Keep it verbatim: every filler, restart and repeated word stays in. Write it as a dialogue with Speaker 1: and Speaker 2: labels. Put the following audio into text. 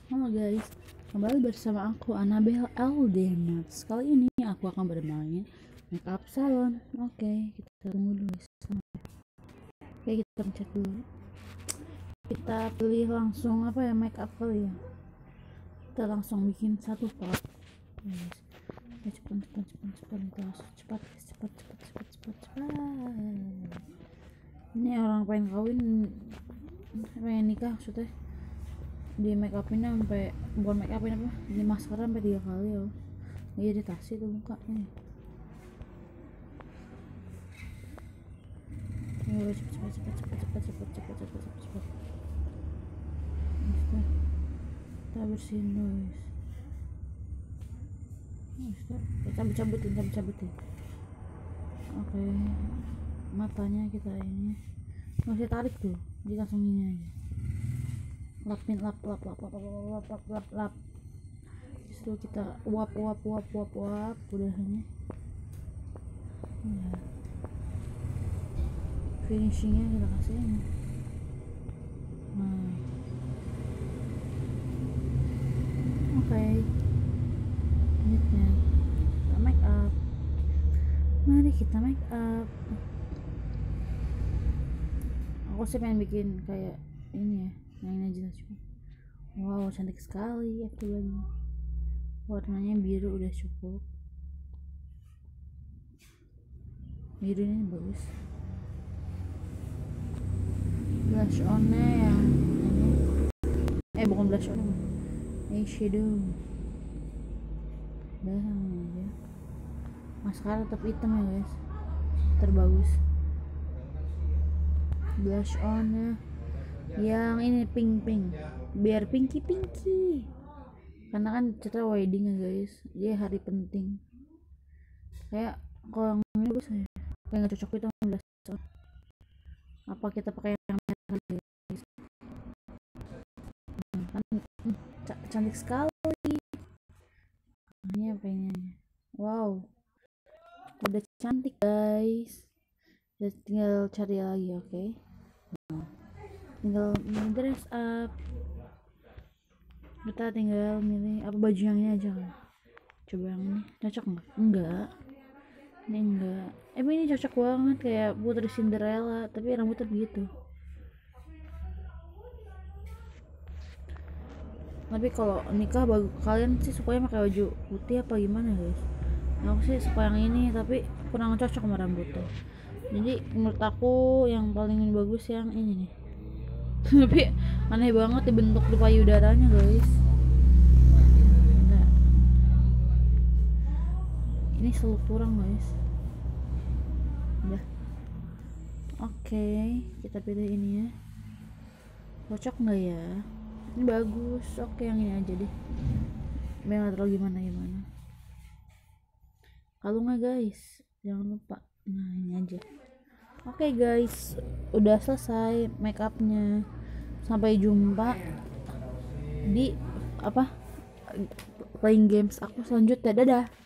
Speaker 1: Halo guys, kembali bersama aku Annabelle Aldena. Kali ini aku akan bermain makeup salon. Oke, kita tunggu dulu. Oke, kita pencet dulu. Kita pilih langsung apa ya, makeup kali ya. Kita langsung bikin satu part. Guys, ya, cepat cepat cepat cepat cepat cepat cepat cepat cepat cepat cepat. Ini orang pengen kawin, pengen nikah maksudnya. Di make upin sampai bukan make upin apa di maskara sampai tiga kali ya. Iya, iritasi tuh mukanya. Ayo cepet cepet cepet cepet cepet cepet cepet cepet cepet cepet. Bisa. Kita bersihin guys. Bisa. Kita cabut cabutin cabut cabutin. Oke, matanya kita ini masih tarik tuh, jadi langsung ini aja. Lapin lap lap lap lap lap lap lap lap lap. Justru kita uap uap uap uap uap udahnya. Ya. Finishingnya kita kasih ini. Nah. Oke. Okay. Selanjutnya kita make up. Mari kita make up. Aku sih pengen bikin kayak ini ya. Nah, ini aja cuma. Wow, cantik sekali F-nya. Warnanya biru udah cukup. Biru ini bagus. Blush on-nya yang ini. Eh, bukan blush on. Eyeshadow. Udah sama aja. Maskara tetap hitam ya guys. Terbagus. Blush on-nya yang ini pink pink biar pinky pinky karena kan kita wedding ya guys, dia hari penting. Kayak kalau yang ini bagus ya, kayak nggak cocok itu belas. Apa kita pakai yang merah guys? Hmm, kan hmm, cantik sekali. Ini apa ini? Wow, udah cantik guys. Jadi tinggal cari lagi, oke? Okay? Nah, tinggal dress up. Kita tinggal milih apa baju yang ini aja kan. Coba yang ini cocok nggak? Enggak, ini enggak. Eh ini cocok banget kayak Putri Cinderella, tapi rambutnya begitu. Tapi kalau nikah bagus, kalian sih supaya pakai baju putih apa gimana guys? Aku sih suka yang ini, tapi kurang cocok sama rambutnya. Jadi menurut aku yang paling bagus yang ini nih. Tapi aneh banget dibentuk di payudaranya guys. Nah, ini selalu kurang guys. Udah. Oke, kita pilih ini ya. Cocok nggak ya? Ini bagus. Oke, yang ini aja deh. Biar nggak terlalu gimana gimana. Kalau nggak guys, jangan lupa. Nah, ini aja. Oke okay guys, udah selesai make upnya. Sampai jumpa di apa playing games aku selanjutnya. Dadah.